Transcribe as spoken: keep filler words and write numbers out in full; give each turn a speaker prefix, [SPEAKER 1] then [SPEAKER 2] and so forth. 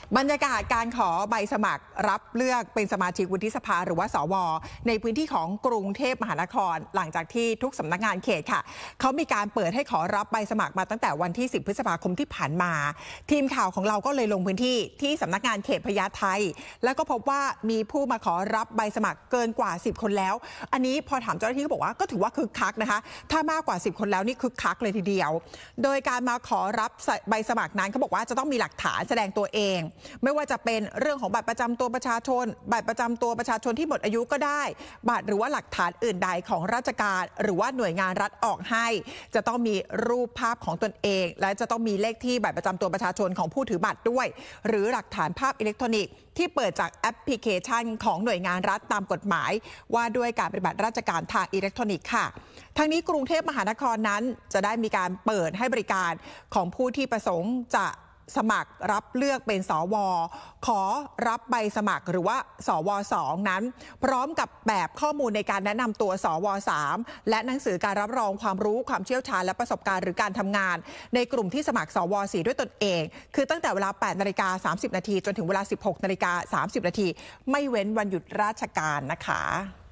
[SPEAKER 1] บรรยากาศการขอใบสมัครรับเลือกเป็นสมาชิกวุฒิสภาหรือว่าสวในพื้นที่ของกรุงเทพมหานครหลังจากที่ทุกสำนักงานเขตค่ะเขามีการเปิดให้ขอรับใบสมัครมาตั้งแต่วันที่สิบพฤษภาคมที่ผ่านมาทีมข่าวของเราก็เลยลงพื้นที่ที่สำนักงานเขตพญาไทแล้วก็พบว่ามีผู้มาขอรับใบสมัครเกินกว่าสิบคนแล้วอันนี้พอถามเจ้าหน้าที่ก็บอกว่าก็ถือว่าคึกคักนะคะถ้ามากกว่าสิบคนแล้วนี่คึกคักเลยทีเดียวโดยการมาขอรับใบสมัครนั้นเขาบอกว่าจะต้องมีหลักฐานแสดงตัวเองไม่ว่าจะเป็นเรื่องของบัตรประจำตัวประชาชนบัตรประจำตัวประชาชนที่หมดอายุก็ได้บัตรหรือว่าหลักฐานอื่นใดของราชการหรือว่าหน่วยงานรัฐออกให้จะต้องมีรูปภาพของตนเองและจะต้องมีเลขที่บัตรประจำตัวประชาชนของผู้ถือบัตรด้วยหรือหลักฐานภาพอิเล็กทรอนิกส์ที่เปิดจากแอปพลิเคชันของหน่วยงานรัฐตามกฎหมายว่าด้วยการปฏิบัติราชการทางอิเล็กทรอนิกส์ค่ะทั้งนี้กรุงเทพมหานครนั้นจะได้มีการเปิดให้บริการของผู้ที่ประสงค์จะสมัครรับเลือกเป็นสวขอรับใบสมัครหรือว่าสวสองนั้นพร้อมกับแบบข้อมูลในการแนะนำตัวสวสามและหนังสือการรับรองความรู้ความเชี่ยวชาญและประสบการณ์หรือการทำงานในกลุ่มที่สมัครสวสี่ด้วยตนเองคือตั้งแต่เวลาแปดนาฬิกาสามสิบนาทีจนถึงเวลาสิบหกนาฬิกาสามสิบนาทีไม่เว้นวันหยุดราชการนะคะ